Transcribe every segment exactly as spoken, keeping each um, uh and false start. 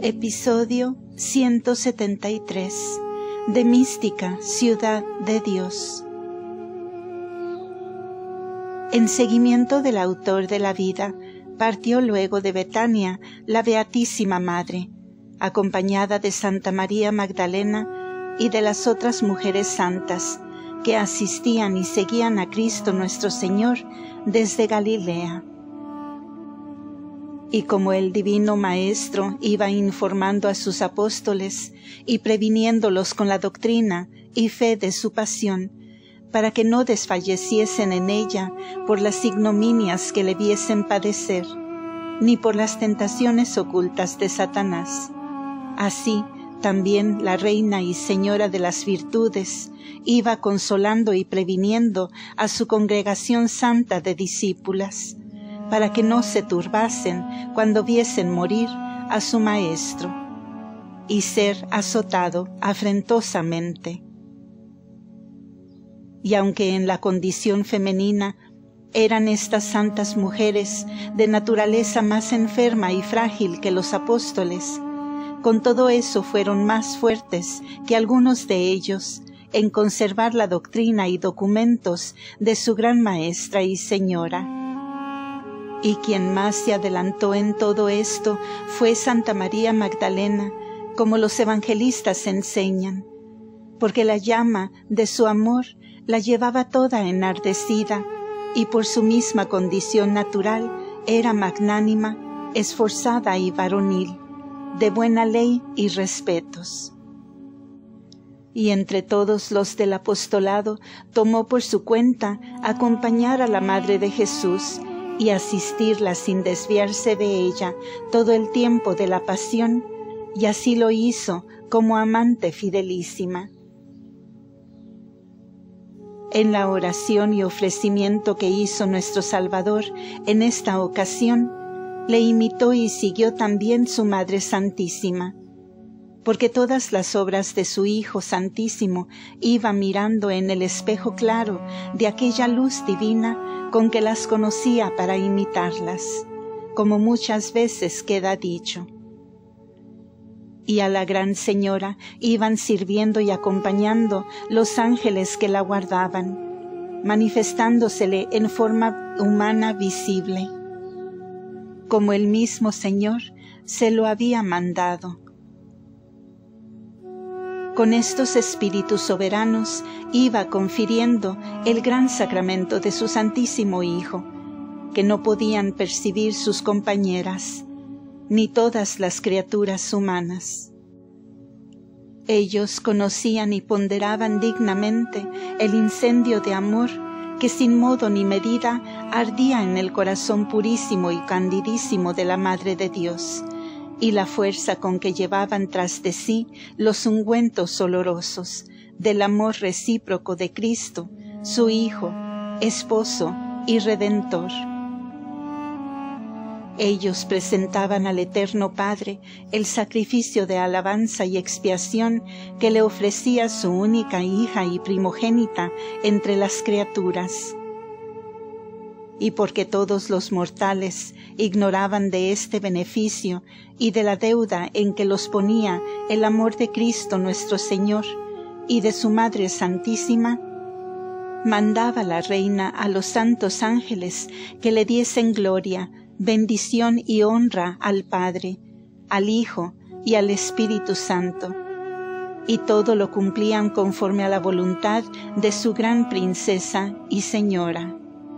Episodio ciento setenta y tres de Mística, Ciudad de Dios. En seguimiento del autor de la vida, partió luego de Betania la Beatísima Madre, acompañada de Santa María Magdalena y de las otras mujeres santas que asistían y seguían a Cristo nuestro Señor desde Galilea. Y como el Divino Maestro iba informando a sus apóstoles y previniéndolos con la doctrina y fe de su pasión, para que no desfalleciesen en ella por las ignominias que le viesen padecer, ni por las tentaciones ocultas de Satanás. Así, también la Reina y Señora de las Virtudes iba consolando y previniendo a su congregación santa de discípulas, para que no se turbasen cuando viesen morir a su Maestro y ser azotado afrentosamente. Y aunque en la condición femenina eran estas santas mujeres de naturaleza más enferma y frágil que los apóstoles, con todo eso fueron más fuertes que algunos de ellos en conservar la doctrina y documentos de su gran Maestra y Señora. Y quien más se adelantó en todo esto fue Santa María Magdalena, como los evangelistas enseñan, porque la llama de su amor la llevaba toda enardecida, y por su misma condición natural era magnánima, esforzada y varonil, de buena ley y respetos. Y entre todos los del apostolado tomó por su cuenta acompañar a la Madre de Jesús y asistirla sin desviarse de ella todo el tiempo de la pasión, y así lo hizo como amante fidelísima. En la oración y ofrecimiento que hizo nuestro Salvador en esta ocasión, le imitó y siguió también su Madre Santísima, porque todas las obras de su Hijo Santísimo iba mirando en el espejo claro de aquella luz divina con que las conocía para imitarlas, como muchas veces queda dicho. Y a la Gran Señora iban sirviendo y acompañando los ángeles que la guardaban, manifestándosele en forma humana visible, como el mismo Señor se lo había mandado. Con estos espíritus soberanos iba confiriendo el gran sacramento de su Santísimo Hijo, que no podían percibir sus compañeras, ni todas las criaturas humanas. Ellos conocían y ponderaban dignamente el incendio de amor que sin modo ni medida ardía en el corazón purísimo y candidísimo de la Madre de Dios, y la fuerza con que llevaban tras de sí los ungüentos olorosos del amor recíproco de Cristo, su Hijo, Esposo y Redentor. Ellos presentaban al Eterno Padre el sacrificio de alabanza y expiación que le ofrecía su única hija y primogénita entre las criaturas. Y porque todos los mortales ignoraban de este beneficio y de la deuda en que los ponía el amor de Cristo nuestro Señor y de su Madre Santísima, mandaba la Reina a los santos ángeles que le diesen gloria, bendición y honra al Padre, al Hijo y al Espíritu Santo, y todo lo cumplían conforme a la voluntad de su gran princesa y señora.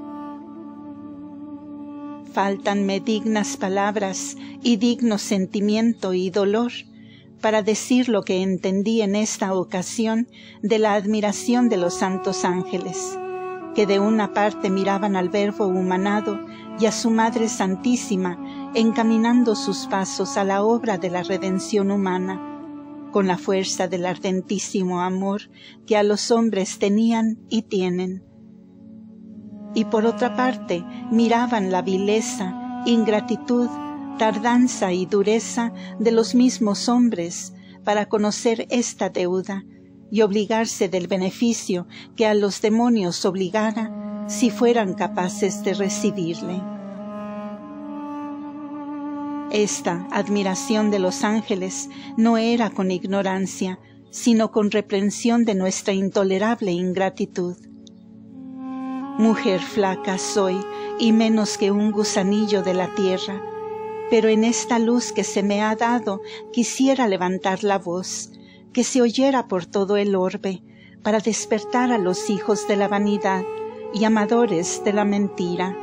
Fáltanme dignas palabras y digno sentimiento y dolor para decir lo que entendí en esta ocasión de la admiración de los santos ángeles, que de una parte miraban al Verbo humanado y a su Madre Santísima encaminando sus pasos a la obra de la redención humana, con la fuerza del ardentísimo amor que a los hombres tenían y tienen. Y por otra parte miraban la vileza, ingratitud, tardanza y dureza de los mismos hombres para conocer esta deuda y obligarse del beneficio que a los demonios obligara si fueran capaces de recibirle. Esta admiración de los ángeles no era con ignorancia, sino con reprensión de nuestra intolerable ingratitud. Mujer flaca soy y menos que un gusanillo de la tierra, pero en esta luz que se me ha dado quisiera levantar la voz, que se oyera por todo el orbe, para despertar a los hijos de la vanidad y amadores de la mentira,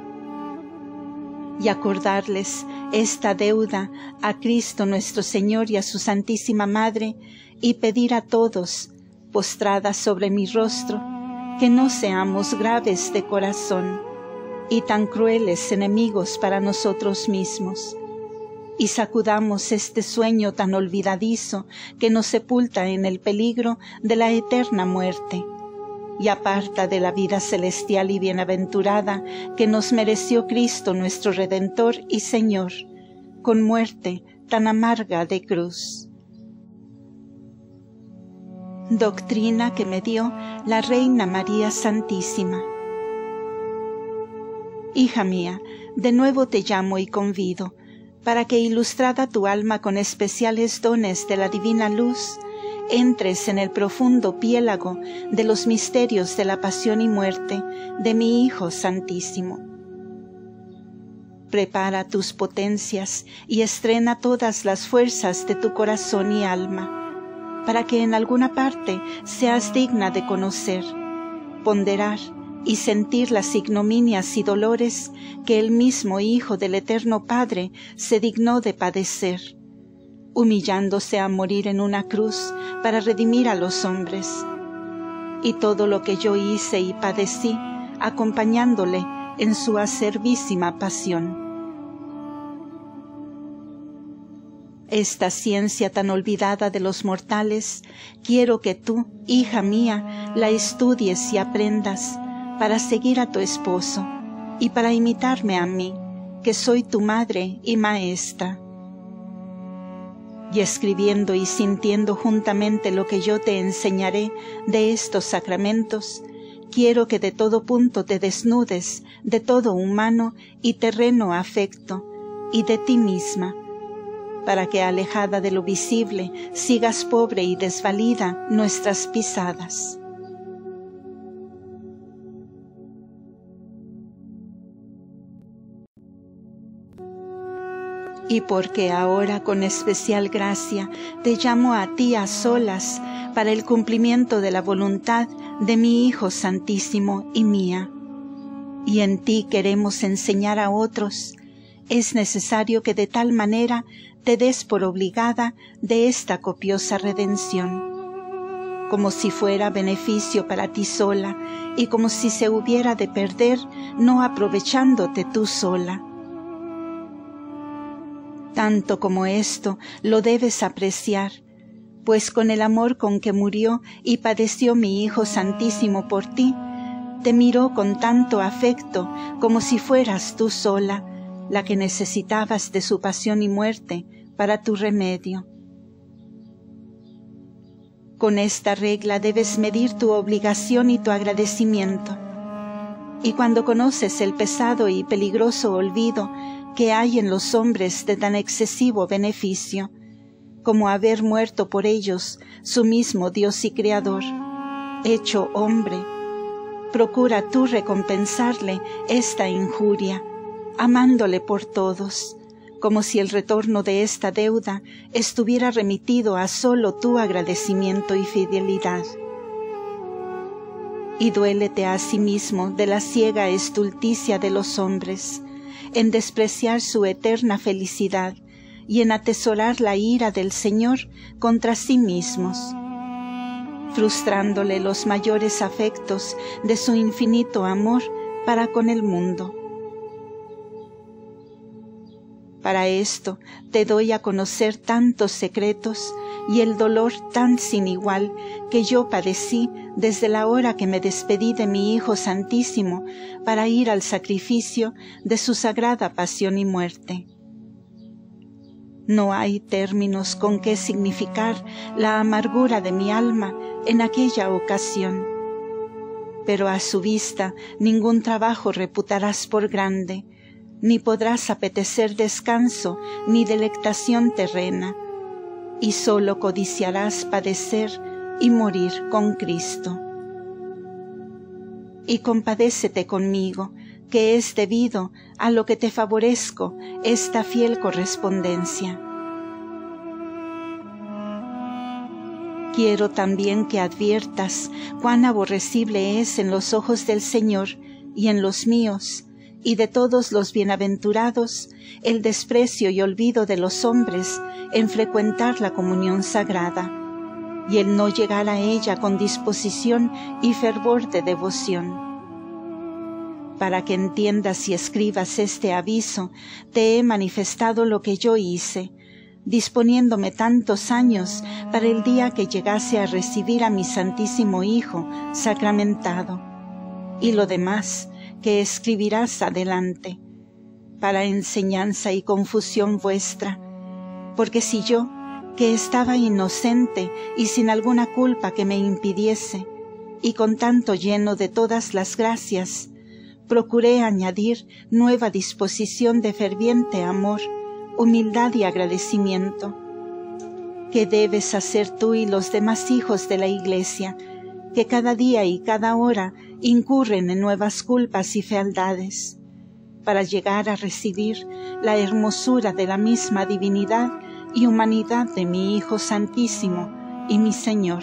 y acordarles esta deuda a Cristo nuestro Señor y a su Santísima Madre, y pedir a todos, postrada sobre mi rostro, que no seamos graves de corazón y tan crueles enemigos para nosotros mismos, y sacudamos este sueño tan olvidadizo que nos sepulta en el peligro de la eterna muerte, y aparta de la vida celestial y bienaventurada que nos mereció Cristo nuestro Redentor y Señor, con muerte tan amarga de cruz. Doctrina que me dio la Reina María Santísima. Hija mía, de nuevo te llamo y convido, para que ilustrada tu alma con especiales dones de la divina luz, entres en el profundo piélago de los misterios de la pasión y muerte de mi Hijo Santísimo. Prepara tus potencias y estrena todas las fuerzas de tu corazón y alma, para que en alguna parte seas digna de conocer, ponderar y sentir las ignominias y dolores que el mismo Hijo del Eterno Padre se dignó de padecer, humillándose a morir en una cruz para redimir a los hombres, y todo lo que yo hice y padecí, acompañándole en su acervísima pasión. Esta ciencia tan olvidada de los mortales, quiero que tú, hija mía, la estudies y aprendas, para seguir a tu esposo, y para imitarme a mí, que soy tu madre y maestra. Y escribiendo y sintiendo juntamente lo que yo te enseñaré de estos sacramentos, quiero que de todo punto te desnudes de todo humano y terreno afecto, y de ti misma, para que alejada de lo visible sigas pobre y desvalida nuestras pisadas. Y porque ahora con especial gracia te llamo a ti a solas para el cumplimiento de la voluntad de mi Hijo Santísimo y mía, y en ti queremos enseñar a otros, es necesario que de tal manera te des por obligada de esta copiosa redención, como si fuera beneficio para ti sola y como si se hubiera de perder no aprovechándote tú sola. Tanto como esto lo debes apreciar, pues con el amor con que murió y padeció mi Hijo Santísimo por ti, te miró con tanto afecto como si fueras tú sola, la que necesitabas de su pasión y muerte para tu remedio. Con esta regla debes medir tu obligación y tu agradecimiento, y cuando conoces el pesado y peligroso olvido que hay en los hombres de tan excesivo beneficio, como haber muerto por ellos su mismo Dios y Creador, hecho hombre, procura tú recompensarle esta injuria, amándole por todos, como si el retorno de esta deuda estuviera remitido a solo tu agradecimiento y fidelidad. Y duélete a sí mismo de la ciega estulticia de los hombres, en despreciar su eterna felicidad y en atesorar la ira del Señor contra sí mismos, frustrándole los mayores afectos de su infinito amor para con el mundo. Para esto te doy a conocer tantos secretos y el dolor tan sin igual que yo padecí desde la hora que me despedí de mi Hijo Santísimo para ir al sacrificio de su sagrada pasión y muerte. No hay términos con que significar la amargura de mi alma en aquella ocasión, pero a su vista ningún trabajo reputarás por grande, ni podrás apetecer descanso ni delectación terrena, y sólo codiciarás padecer y morir con Cristo. Y compadécete conmigo, que es debido a lo que te favorezco esta fiel correspondencia. Quiero también que adviertas cuán aborrecible es en los ojos del Señor y en los míos, y de todos los bienaventurados, el desprecio y olvido de los hombres en frecuentar la comunión sagrada, y el no llegar a ella con disposición y fervor de devoción. Para que entiendas y escribas este aviso, te he manifestado lo que yo hice, disponiéndome tantos años para el día que llegase a recibir a mi Santísimo Hijo sacramentado, y lo demás que escribirás adelante, para enseñanza y confusión vuestra, porque si yo, que estaba inocente y sin alguna culpa que me impidiese, y con tanto lleno de todas las gracias, procuré añadir nueva disposición de ferviente amor, humildad y agradecimiento, que debes hacer tú y los demás hijos de la Iglesia, que cada día y cada hora incurren en nuevas culpas y fealdades, para llegar a recibir la hermosura de la misma divinidad y humanidad de mi Hijo Santísimo y mi Señor.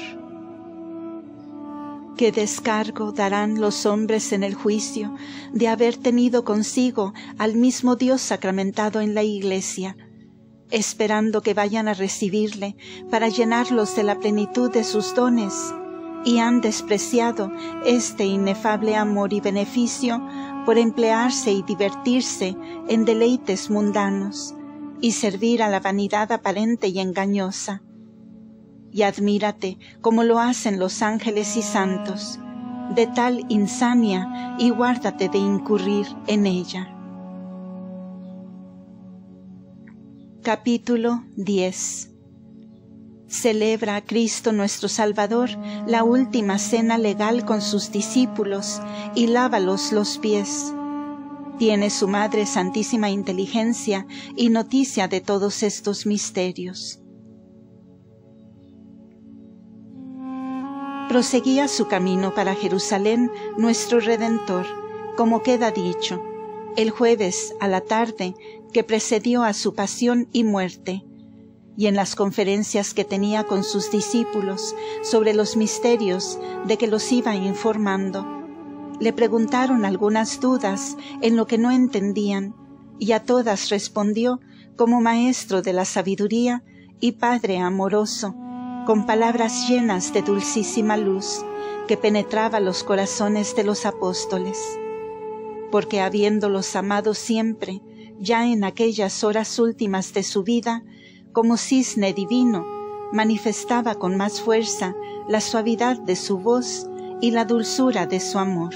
¿Qué descargo darán los hombres en el juicio de haber tenido consigo al mismo Dios sacramentado en la Iglesia, esperando que vayan a recibirle para llenarlos de la plenitud de sus dones, y han despreciado este inefable amor y beneficio por emplearse y divertirse en deleites mundanos y servir a la vanidad aparente y engañosa? Y admírate como lo hacen los ángeles y santos, de tal insania, y guárdate de incurrir en ella. Capítulo diez. Celebra a Cristo nuestro Salvador la última cena legal con sus discípulos y lávalos los pies. Tiene su Madre Santísima Inteligencia y noticia de todos estos misterios. Proseguía su camino para Jerusalén nuestro Redentor, como queda dicho, el jueves a la tarde que precedió a su pasión y muerte, y en las conferencias que tenía con sus discípulos sobre los misterios de que los iba informando, le preguntaron algunas dudas en lo que no entendían, y a todas respondió como maestro de la sabiduría y Padre amoroso, con palabras llenas de dulcísima luz que penetraba los corazones de los apóstoles, porque habiéndolos amado siempre, ya en aquellas horas últimas de su vida, como cisne divino, manifestaba con más fuerza la suavidad de su voz y la dulzura de su amor.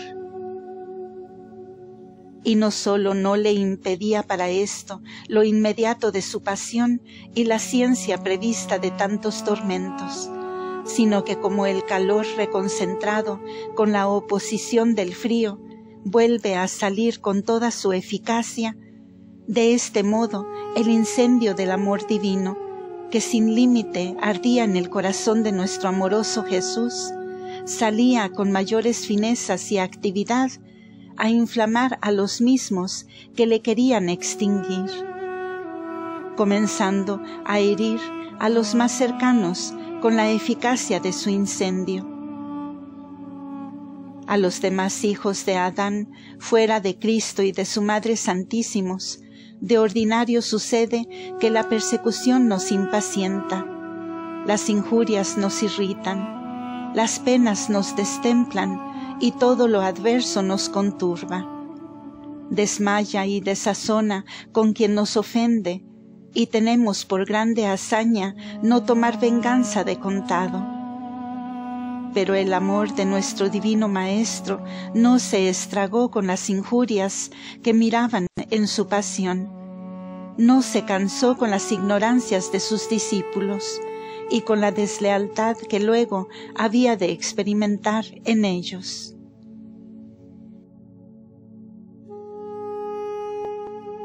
Y no sólo no le impedía para esto lo inmediato de su pasión y la ciencia prevista de tantos tormentos, sino que como el calor reconcentrado con la oposición del frío vuelve a salir con toda su eficacia, de este modo el incendio del amor divino, que sin límite ardía en el corazón de nuestro amoroso Jesús, salía con mayores finezas y actividad a inflamar a los mismos que le querían extinguir, comenzando a herir a los más cercanos con la eficacia de su incendio. A los demás hijos de Adán, fuera de Cristo y de su Madre Santísimos, de ordinario sucede que la persecución nos impacienta, las injurias nos irritan, las penas nos destemplan, y todo lo adverso nos conturba. Desmaya y desazona con quien nos ofende, y tenemos por grande hazaña no tomar venganza de contado. Pero el amor de nuestro divino Maestro no se estragó con las injurias que miraban en su pasión. No se cansó con las ignorancias de sus discípulos y con la deslealtad que luego había de experimentar en ellos.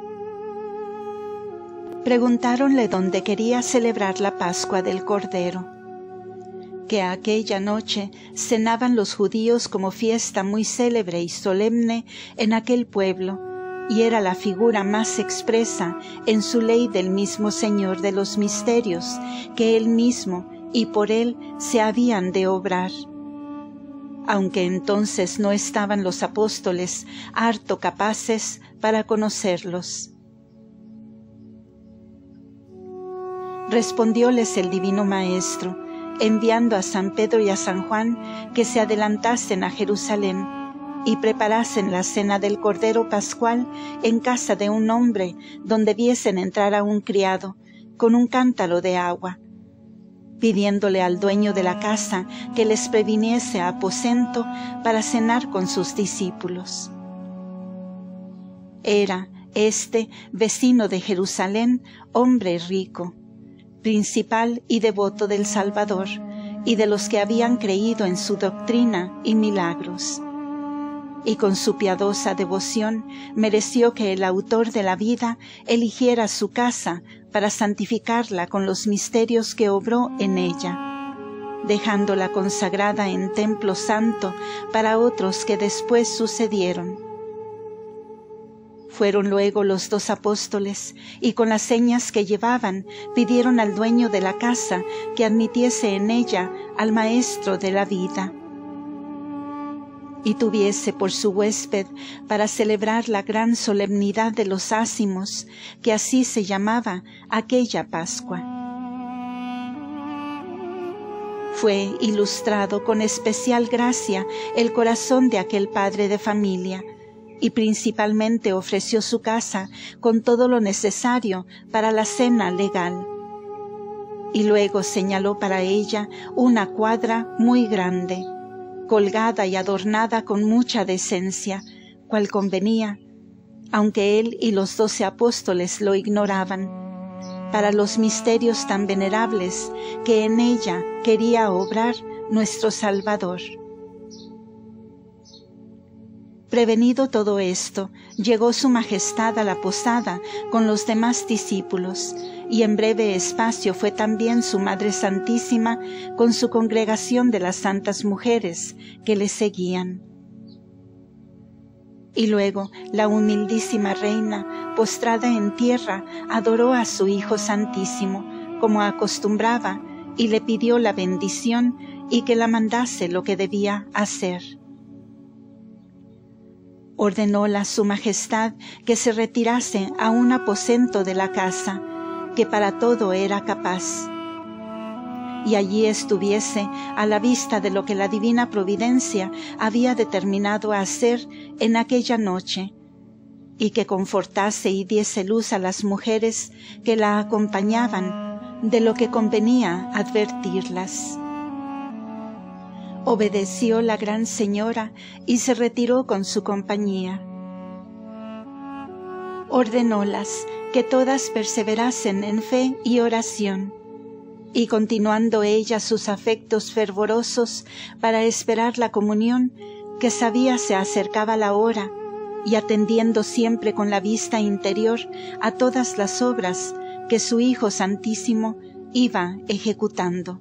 Preguntáronle dónde quería celebrar la Pascua del Cordero. Que aquella noche cenaban los judíos como fiesta muy célebre y solemne en aquel pueblo, y era la figura más expresa en su ley del mismo Señor de los misterios, que Él mismo y por Él se habían de obrar. Aunque entonces no estaban los apóstoles harto capaces para conocerlos. Respondióles el Divino Maestro, enviando a San Pedro y a San Juan que se adelantasen a Jerusalén y preparasen la cena del Cordero Pascual en casa de un hombre donde viesen entrar a un criado con un cántaro de agua, pidiéndole al dueño de la casa que les previniese aposento para cenar con sus discípulos. Era este vecino de Jerusalén, hombre rico, principal y devoto del Salvador, y de los que habían creído en su doctrina y milagros. Y con su piadosa devoción mereció que el autor de la vida eligiera su casa para santificarla con los misterios que obró en ella, dejándola consagrada en templo santo para otros que después sucedieron. Fueron luego los dos apóstoles, y con las señas que llevaban pidieron al dueño de la casa que admitiese en ella al Maestro de la vida, y tuviese por su huésped para celebrar la gran solemnidad de los ácimos, que así se llamaba aquella Pascua. Fue ilustrado con especial gracia el corazón de aquel padre de familia, y principalmente ofreció su casa con todo lo necesario para la cena legal. Y luego señaló para ella una cuadra muy grande, colgada y adornada con mucha decencia, cual convenía, aunque él y los doce apóstoles lo ignoraban, para los misterios tan venerables que en ella quería obrar nuestro Salvador. Prevenido todo esto, llegó su majestad a la posada con los demás discípulos, y en breve espacio fue también su Madre Santísima con su congregación de las santas mujeres que le seguían. Y luego la humildísima reina, postrada en tierra, adoró a su Hijo Santísimo, como acostumbraba, y le pidió la bendición y que la mandase lo que debía hacer. Ordenóla su majestad que se retirase a un aposento de la casa, que para todo era capaz, y allí estuviese a la vista de lo que la divina providencia había determinado hacer en aquella noche, y que confortase y diese luz a las mujeres que la acompañaban de lo que convenía advertirlas. Obedeció la gran señora y se retiró con su compañía. Ordenólas que todas perseverasen en fe y oración, y continuando ella sus afectos fervorosos para esperar la comunión, que sabía se acercaba la hora, y atendiendo siempre con la vista interior a todas las obras que su Hijo Santísimo iba ejecutando.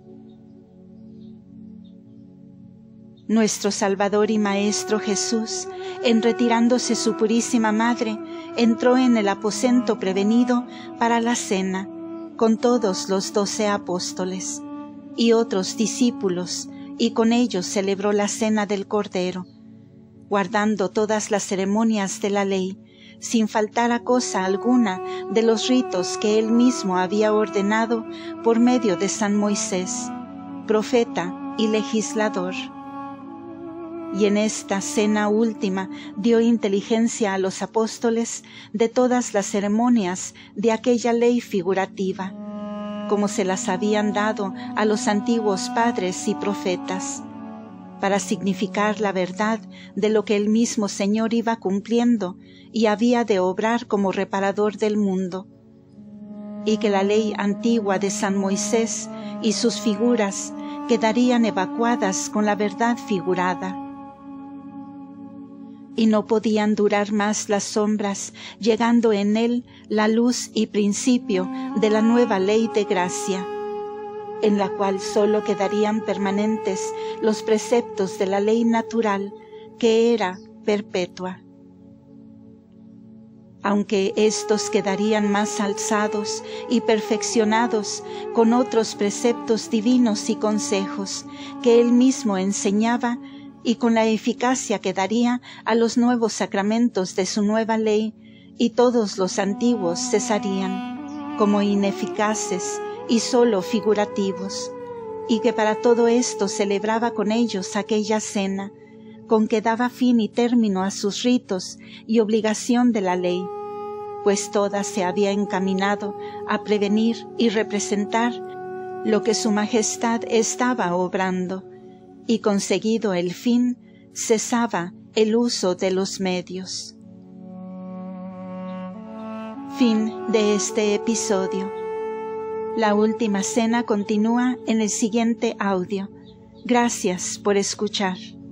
Nuestro Salvador y Maestro Jesús, en retirándose su purísima Madre, entró en el aposento prevenido para la cena, con todos los doce apóstoles y otros discípulos, y con ellos celebró la cena del Cordero, guardando todas las ceremonias de la ley, sin faltar a cosa alguna de los ritos que él mismo había ordenado por medio de San Moisés, profeta y legislador. Y en esta cena última dio inteligencia a los apóstoles de todas las ceremonias de aquella ley figurativa, como se las habían dado a los antiguos padres y profetas, para significar la verdad de lo que el mismo Señor iba cumpliendo y había de obrar como reparador del mundo, y que la ley antigua de San Moisés y sus figuras quedarían evacuadas con la verdad figurada. y no podían durar más las sombras, llegando en él la luz y principio de la nueva ley de gracia, en la cual sólo quedarían permanentes los preceptos de la ley natural, que era perpetua. Aunque éstos quedarían más alzados y perfeccionados con otros preceptos divinos y consejos que él mismo enseñaba, y con la eficacia que daría a los nuevos sacramentos de su nueva ley, y todos los antiguos cesarían, como ineficaces y sólo figurativos, y que para todo esto celebraba con ellos aquella cena, con que daba fin y término a sus ritos y obligación de la ley, pues toda se había encaminado a prevenir y representar lo que su majestad estaba obrando, y conseguido el fin, cesaba el uso de los medios. Fin de este episodio. La última cena continúa en el siguiente audio. Gracias por escuchar.